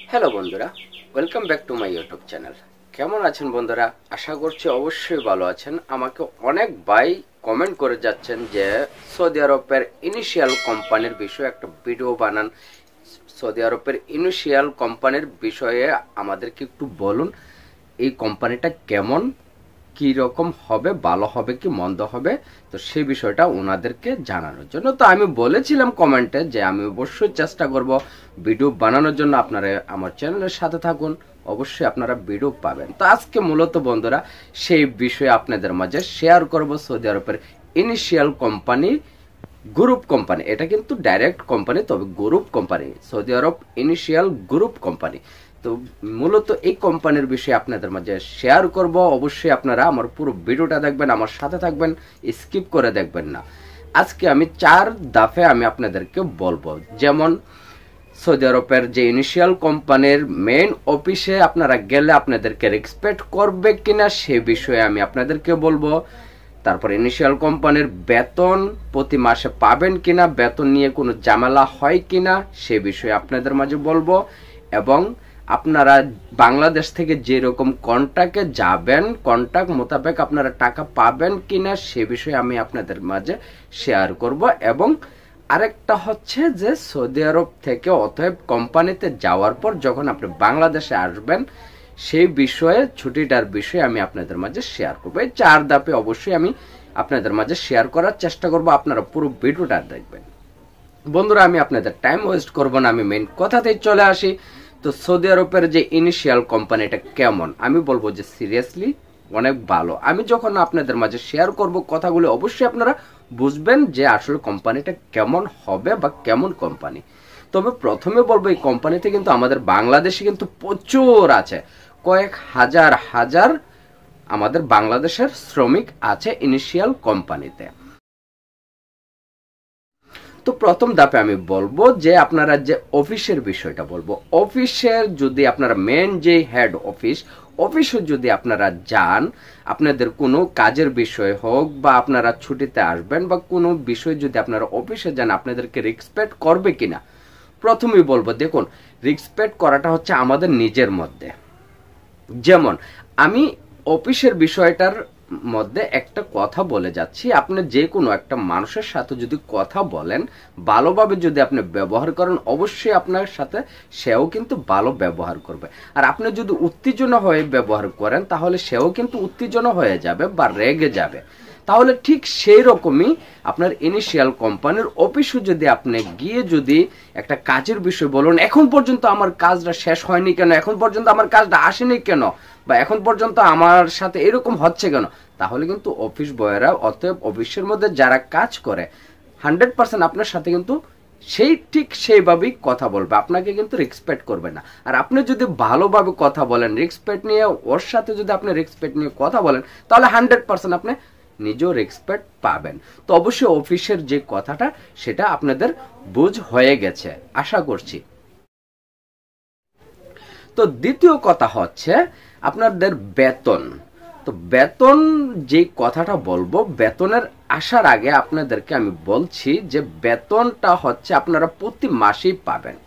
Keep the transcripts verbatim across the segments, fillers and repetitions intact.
Hello বন্ধুরা, welcome back to my YouTube channel. কেমন আছেন বন্ধুরা? আশা করছি অবশ্যই ভালো আছেন। আমাকে অনেক ভাই কমেন্ট করে যাচ্ছেন যে সৌদি আরবের ইনিশিয়াল কোম্পানির বিষয়ে একটা ভিডিও বানান, সৌদি আরবের ইনিশিয়াল কোম্পানির বিষয়ে আমাদেরকে একটু বলুন, এই কোম্পানিটা কেমন, কি রকম হবে, ভালো হবে কি মন্দ হবে, তো সেই বিষয়টা ওনাদেরকে জানানোর জন্য। তো আমি বলেছিলাম কমেন্টে যে আমি অবশ্যই চেষ্টা করব ভিডিও বানানোর জন্য। আপনারা আমার চ্যানেলের সাথে থাকুন, অবশ্যই আপনারা ভিডিও পাবেন। তো আজকে মূলত বন্ধুরা সেই বিষয়ে আপনাদের মাঝে শেয়ার করব সৌদি আরবের ইনিশিয়াল কোম্পানি, গ্রুপ কোম্পানি। এটা কিন্তু ডাইরেক্ট কোম্পানি, তবে group company, Saudi Arab initial group company. তো মূলত এই কোম্পানির বিষয়ে আপনাদের মাঝে শেয়ার করব। অবশ্যই আপনারা আমার পুরো ভিডিওটা দেখবেন, আমার সাথে থাকবেন, স্কিপ করে দেখবেন না। আজকে আমি চার দাফে আমি আপনাদেরকে বলবো, যেমন সৌদি আরবের যে ইনিশিয়াল কোম্পানির মেইন অফিসে আপনারা গেলে আপনাদেরকে রেসপেক্ট করবে কিনা সে বিষয়ে আমি আপনাদেরকে বলবো। তারপর ইনিশিয়াল কোম্পানির বেতন প্রতি মাসে পাবেন কিনা, বেতন নিয়ে কোনো ঝামেলা হয় কিনা সে বিষয়ে আপনাদের মাঝে বলবো। এবং আপনারা বাংলাদেশ থেকে যেরকম কন্ট্রাক্টে যাবেন, কন্ট্রাক্ট মোতাবেক আপনারা টাকা পাবেন কিনা সে বিষয়ে আমি আপনাদের মাঝে শেয়ার করব। এবং আরেকটা হচ্ছে যে সৌদি আরব থেকে অতএব কোম্পানিতে যাওয়ার পর যখন আপনি বাংলাদেশে আসবেন সেই বিষয়ে, ছুটিটার বিষয়ে আমি আপনাদের মাঝে শেয়ার করবো। এই চার ধাপে অবশ্যই আমি আপনাদের মাঝে শেয়ার করার চেষ্টা করব। আপনারা পুরো ভিডিওটা দেখবেন। বন্ধুরা, আমি আপনাদের টাইম ওয়েস্ট করব না, আমি মেইন কথাতেই চলে আসি। তো সৌদি আরবের যে ইনিশিয়াল কোম্পানিটা কেমন, আমি বলবো যে সিরিয়াসলি অনেক ভালো। আমি যখন আপনাদের মাঝে শেয়ার করব কথাগুলো, অবশ্যই আপনারা বুঝবেন যে আসলে কোম্পানিটা কেমন হবে বা কেমন কোম্পানি। তবে প্রথমে বলবো এই কোম্পানিতে কিন্তু আমাদের বাংলাদেশে কিন্তু প্রচুর আছে, কয়েক হাজার হাজার আমাদের বাংলাদেশের শ্রমিক আছে ইনিশিয়াল কোম্পানিতে। তো প্রথম ধাপে আমি বলবো যে আপনারা যে অফিসের বিষয়টা বলবো। অফিসের যদি আপনারা মেন যে হেড অফিস, অফিসে যদি আপনারা যান, আপনাদের কোনো কাজের বিষয় হোক বা আপনারা ছুটিতে আসবেন বা কোনো বিষয় যদি আপনারা অফিসে যান, আপনাদেরকে রেসপেক্ট করবে কিনা। প্রথমেই বলবো, দেখুন রেসপেক্ট করাটা হচ্ছে আমাদের নিজের মধ্যে। যেমন আমি অফিসের বিষয়টার মধ্যে একটা কথা বলে যাচ্ছি, আপনি যে কোনো একটা মানুষের সাথে যদি কথা বলেন, ভালোভাবে যদি আপনি ব্যবহার করেন, অবশ্যই আপনার সাথে সেও কিন্তু ভালো ব্যবহার করবে। আর আপনি যদি উত্তেজনা হয়ে ব্যবহার করেন, তাহলে সেও কিন্তু উত্তেজনা হয়ে যাবে বা রেগে যাবে। তাহলে ঠিক সেই রকমই আপনার ইনিশিয়াল কোম্পানির অফিসে যদি আপনি গিয়ে যদি একটা কাজের বিষয় বলুন, এখন পর্যন্ত আমার কাজটা শেষ হয়নি কেন, এখন পর্যন্ত আমার কাজটা আসেনি কেন, বা এখন পর্যন্ত আমার সাথে এরকম হচ্ছে কেন, তাহলে কিন্তু অফিস বয়েরা, অতএব অফিসের মধ্যে যারা কাজ করে, হান্ড্রেড পার্সেন্ট আপনার সাথে কিন্তু সেই ঠিক সেইভাবেই কথা বলবে, আপনাকে কিন্তু রেসপেক্ট করবে না। আর আপনি যদি ভালোভাবে কথা বলেন, রেসপেক্ট নিয়ে, ওর সাথে যদি আপনি রেসপেক্ট নিয়ে কথা বলেন, তাহলে হান্ড্রেড পার্সেন্ট আপনি নিজেও রেসপেক্ট পাবেন। তো অবশ্যই অফিসের যে কথাটা সেটা আপনাদের বুঝ হয়ে গেছে আশা করছি। তো দ্বিতীয় কথা হচ্ছে আপনাদের বেতন। তো বেতন যে কথাটা বলবো, বেতনের আসার আগে আপনাদেরকে আমি বলছি যে বেতনটা হচ্ছে আপনারা প্রতি মাসেই পাবেন।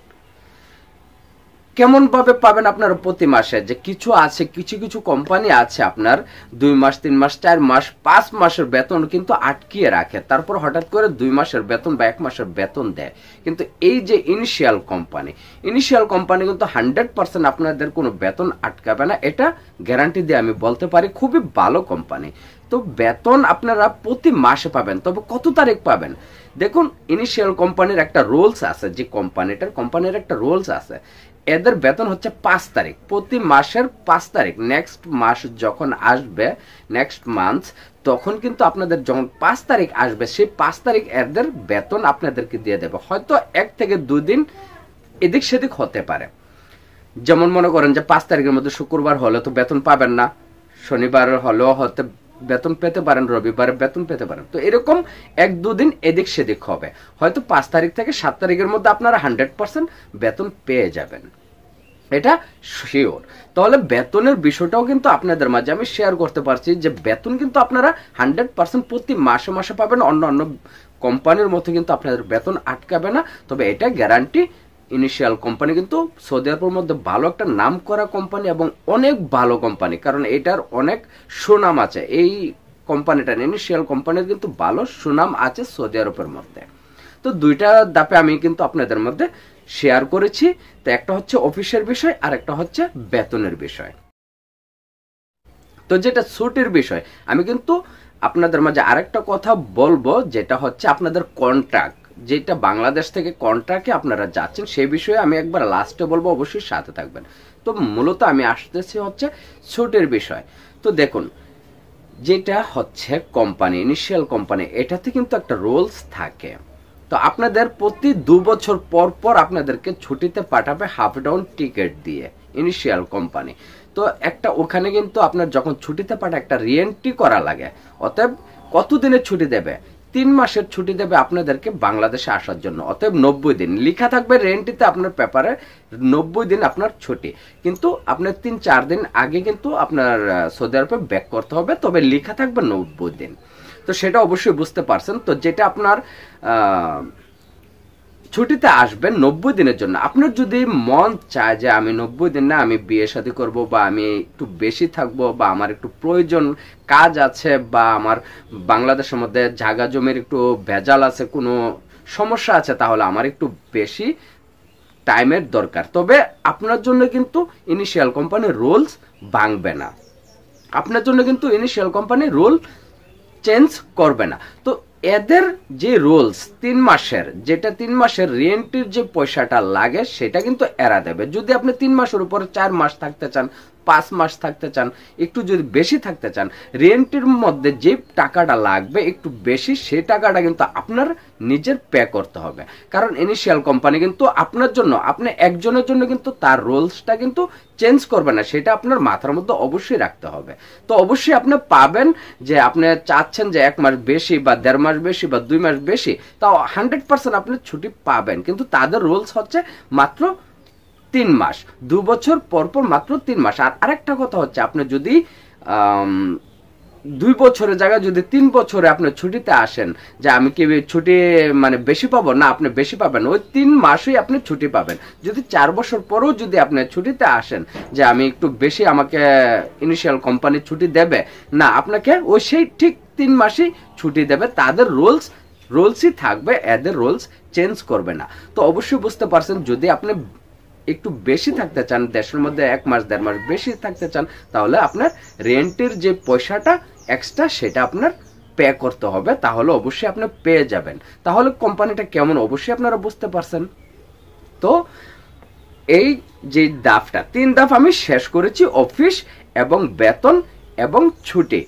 কেমন ভাবে পাবেন আপনারা প্রতি মাসে? যে কিছু আছে, কিছু কিছু কোম্পানি আছে আপনার দুই মাস, তিন মাস, চার মাস, পাঁচ মাসের বেতন কিন্তু আটকিয়ে রাখে, তারপর হঠাৎ করে দুই মাসের বেতন বা এক মাসের বেতন দেয়। কিন্তু এই যে ইনিশিয়াল কোম্পানি, ইনিশিয়াল কোম্পানি কিন্তু হান্ড্রেড পার্সেন্ট আপনাদের কোনো বেতন আটকাবে না, এটা গ্যারান্টি দিয়ে আমি বলতে পারি। খুবই ভালো কোম্পানি। তো বেতন আপনারা প্রতি মাসে পাবেন। তবে কত তারিখ পাবেন? দেখুন, ইনিশিয়াল কোম্পানির একটা রুলস আছে, যে কোম্পানিটার কোম্পানির একটা রুলস আছে, এদের বেতন হচ্ছে পাঁচ তারিখ, প্রতি মাসের পাঁচ তারিখ। নেক্সট মাস যখন আসবে, নেক্সট মান্থ, তখন কিন্তু আপনাদের যখন পাঁচ তারিখ আসবে, সেই পাঁচ তারিখ এদের বেতন আপনাদেরকে দিয়ে দেবে। হয়তো এক থেকে দুই দিন এদিক সেদিক হতে পারে। যেমন মনে করেন যে পাঁচ তারিখের মধ্যে শুক্রবার হলে তো বেতন পাবেন না, শনিবার হলেও হতে বেতন পেতে পারেন, রবিবারে বেতন পেতে পারেন। তো এরকম এক দুদিন এদিক সেদিক হবে। হয়তো পাঁচ তারিখ থেকে সাত তারিখের মধ্যে আপনারা হান্ড্রেড পার্সেন্ট বেতন পেয়ে যাবেন, এটা শিওর। তাহলে বেতনের বিষয়টাও কিন্তু আপনাদের মাঝে আমি শেয়ার করতে পারছি যে বেতন কিন্তু আপনারা হান্ড্রেড পার্সেন্ট প্রতি মাসে মাসে পাবেন। অন্য অন্য কোম্পানির মতো কিন্তু আপনাদের বেতন আটকাবে না, তবে এটা গ্যারান্টি ইনিশিয়াল কোম্পানি কিন্তু সৌদি আরবের মধ্যে ভালো একটা নাম করা কোম্পানি এবং অনেক ভালো কোম্পানি, কারণ এটার অনেক সুনাম আছে। এই কোম্পানিটার ইনিশিয়াল কোম্পানির কিন্তু ভালো সুনাম আছে সৌদি আরবের মধ্যে। তো দুইটা ধাপে আমি কিন্তু আপনাদের মধ্যে শেয়ার করেছি। তো একটা হচ্ছে অফিসের বিষয় আর একটা হচ্ছে বেতনের বিষয়। তো যেটা ছুটির বিষয়, আমি কিন্তু আপনাদের মাঝে আরেকটা কথা বলবো, যেটা হচ্ছে আপনাদের কন্ট্রাক্ট, যেটা বাংলাদেশ থেকে কন্ট্রাক্টে আপনারা যাচ্ছেন সেই বিষয়ে আমি একবার লাস্টে বলবো, অবশ্যই সাথে থাকবেন। তো মূলত আমি আসতেছি হচ্ছে ছুটির বিষয়। তো দেখুন, যেটা হচ্ছে কোম্পানি ইনিশিয়াল কোম্পানি, এটাতে কিন্তু একটা রুলস থাকে। তো আপনাদের প্রতি দু বছর পর পর আপনাদেরকে ছুটিতে পাঠাবে হাফ ডাউন টিকিট দিয়ে ইনিশিয়াল কোম্পানি। তো একটা ওখানে কিন্তু আপনার যখন ছুটিতে পাঠায় একটা রিএন্ট্রি করা লাগে। অতএব কতদিনের ছুটি দেবে? তিন মাসের ছুটি দেবে আপনাদেরকে বাংলাদেশে আসার জন্য। অতএব নব্বই দিন লেখা থাকবে রেন্টিতে আপনার পেপারে, নব্বই দিন আপনার ছুটি। কিন্তু আপনার তিন চার দিন আগে কিন্তু আপনার সৌদি আরবে ব্যাক করতে হবে, তবে লেখা থাকবে নব্বই দিন। তো সেটা অবশ্যই বুঝতে পারছেন। তো যেটা আপনার ছুটিতে আসবেন নব্বই দিনের জন্য, আপনার যদি মন চায় যে আমি নব্বই দিন না, আমি বিয়ে শাদী করবো, বা আমি একটু বেশি থাকবো, বা আমার একটু প্রয়োজন কাজ আছে, বা আমার বাংলাদেশের মধ্যে জায়গা জমির একটু ভেজাল আছে, কোনো সমস্যা আছে, তাহলে আমার একটু বেশি টাইমের দরকার। তবে আপনার জন্য কিন্তু ইনিশিয়াল কোম্পানির রুলস ভাঙবে না, আপনার জন্য কিন্তু ইনিশিয়াল কোম্পানির রুল চেঞ্জ করবে না। তো এদের যে রুলস তিন মাসের, যেটা তিন মাসের রেন্টের যে পয়সাটা লাগে সেটা কিন্তু এরা দেবে। যদি আপনি তিন মাসের উপরে চার মাস থাকতে চান, পাঁচ মাস থাকতে চান, একটু যদি বেশি থাকতে চান, রেন্টের মধ্যে যে টাকাটা লাগবে একটু বেশি, সেই টাকাটা কিন্তু আপনার নিজের পে করতে হবে। কারণ ইনিশিয়াল কোম্পানি কিন্তু আপনার জন্য, আপনি একজনের জন্য কিন্তু তার রুলসটা কিন্তু চেঞ্জ করবে না, সেটা আপনার মাথার মধ্যে অবশ্যই রাখতে হবে। তো অবশ্যই আপনি পাবেন যে আপনি চাচ্ছেন যে এক মাস বেশি বা দেড় মাস বেশি বা দুই মাস বেশি, তাও হান্ড্রেড পার্সেন্ট আপনি ছুটি পাবেন। কিন্তু তাদের রুলস হচ্ছে মাত্র তিন মাস, দু বছর পর পর মাত্র তিন মাস। আর আরেকটা কথা হচ্ছে, আপনি যদি দুই বছরের জায়গায় যদি তিন বছরে আপনি ছুটিতে আসেন, যে আমি কি ছুটি মানে বেশি পাবো না, আপনি বেশি পাবেন, ওই তিন মাসই আপনি ছুটি পাবেন। যদি চার বছর পরেও যদি আপনি ছুটিতে আসেন যে আমি একটু বেশি, আমাকে ইনিশিয়াল কোম্পানি ছুটি দেবে না, আপনাকে ওই সেই ঠিক তিন মাসই ছুটি দেবে। তাদের রুলস রুলসই থাকবে, এদের রুলস চেঞ্জ করবে না। তো অবশ্যই বুঝতে পারছেন, যদি আপনি একটু বেশি থাকতে চান, দেশের মধ্যে এক মাস দেড় মাস বেশি থাকতে চান, তাহলে আপনার রেন্টের যে পয়সাটা এক্সট্রা সেটা আপনার পে করতে হবে, তাহলে অবশ্যই আপনি পেয়ে যাবেন। তাহলে কোম্পানিটা কেমন অবশ্যই আপনারা বুঝতে পারছেন। তো এই যে দাফটা, তিন দাফ আমি শেষ করেছি, অফিস এবং বেতন এবং ছুটি।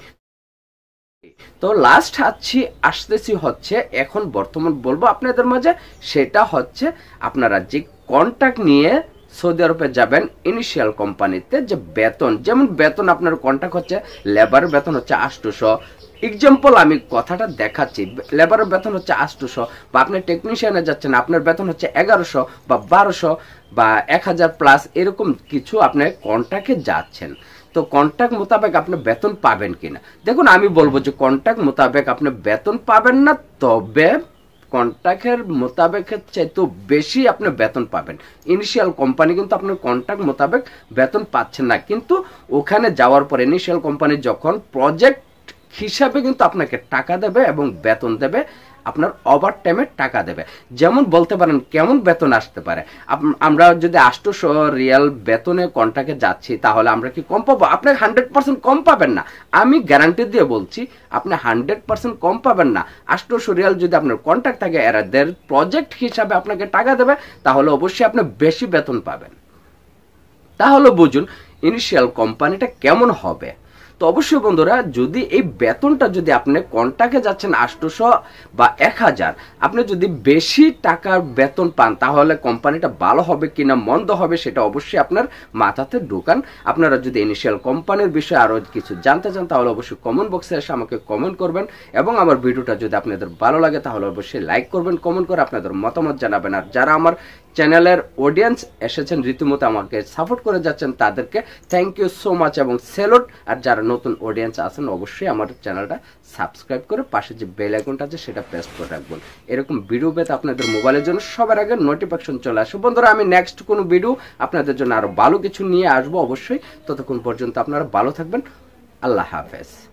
তো লাস্ট আসছি আসতেছি হচ্ছে এখন বর্তমান বলবো আপনাদের মাঝে, সেটা হচ্ছে আপনারা যে কন্ট্রাক্ট নিয়ে সৌদি আরবে যাবেন ইনিশিয়াল কোম্পানিতে, যে বেতন, যেমন বেতন আপনার কন্ট্রাক্ট হচ্ছে লেবার বেতন হচ্ছে আটশোশো, এক্সাম্পল আমি কথাটা দেখাচ্ছি, লেবারের বেতন হচ্ছে আটশোশো, বা আপনি টেকনিশিয়ানে যাচ্ছেন আপনার বেতন হচ্ছে এগারোশো বা বারোশো বা এক হাজার প্লাস, এরকম কিছু আপনি কন্ট্রাক্টে যাচ্ছেন। তো কন্ট্রাক্ট মোতাবেক আপনি বেতন পাবেন কিনা, দেখুন আমি বলবো যে কন্ট্রাক্ট মোতাবেক আপনি বেতন পাবেন না, তবে কন্ট্রাক্টের মোতাবেকের চাইতেও বেশি আপনি বেতন পাবেন। ইনিশিয়াল কোম্পানি কিন্তু আপনার কন্ট্রাক্ট মোতাবেক বেতন পাচ্ছেন না, কিন্তু ওখানে যাওয়ার পর ইনিশিয়াল কোম্পানি যখন প্রজেক্ট হিসাবে কিন্তু আপনাকে টাকা দেবে এবং বেতন দেবে, আপনার ওভার টাইমের টাকা দেবে। যেমন বলতে পারেন কেমন বেতন আসতে পারে, আমরা যদি আটশোশো রিয়াল বেতনে কন্ট্রাক্টে যাচ্ছি, তাহলে আমরা কি কম পাবো? আপনি হান্ড্রেড পার্সেন্ট কম পাবেন না, আমি গ্যারান্টি দিয়ে বলছি, আপনি হান্ড্রেড পার্সেন্ট কম পাবেন না। আটশোশো রিয়াল যদি আপনার কন্ট্রাক্ট থাকে, এরা দের প্রজেক্ট হিসাবে আপনাকে টাকা দেবে, তাহলে অবশ্যই আপনি বেশি বেতন পাবেন। তাহলে বুঝুন ইনিশিয়াল কোম্পানিটা কেমন হবে। তো অবশ্যই বন্ধুরা, যদি এই বেতনটা যদি আপনি কন্ট্রাক্টে যাচ্ছেন আটশোশো বা এক হাজার, আপনি যদি বেশি টাকার বেতন পান, তাহলে কোম্পানিটা ভালো হবে কিনা মন্দ হবে সেটা অবশ্যই আপনার মাথাতে ঢোকান। আপনারা যদি ইনিশিয়াল কোম্পানির বিষয়ে আরো কিছু জানতে চান, তাহলে অবশ্যই কমেন্ট বক্সে এসে আমাকে কমেন্ট করবেন, এবং আমার ভিডিওটা যদি আপনাদের ভালো লাগে তাহলে অবশ্যই লাইক করবেন, কমেন্ট করে আপনাদের মতামত জানাবেন। আর যারা আমার চ্যানেলের অডিয়েন্স এসেছেন রীতিমতো আমাকে সাপোর্ট করে যাচ্ছেন, তাদেরকে থ্যাংক ইউ সো মাচ এবং সেলুট। আর যারা নতুন অডিয়েন্স আছেন অবশ্যই আমার চ্যানেলটা সাবস্ক্রাইব করে পাশে যে বেল আইকনটা আছে সেটা প্রেস করে রাখবেন। এরকম ভিডিও পেতে আপনাদের মোবাইলের জন্য সবার আগে নোটিফিকেশন চলে আসে। বন্ধুরা আমি নেক্সট কোনো ভিডিও আপনাদের জন্য আরো ভালো কিছু নিয়ে আসবো অবশ্যই। ততক্ষণ পর্যন্ত আপনারা ভালো থাকবেন। আল্লাহ হাফেজ।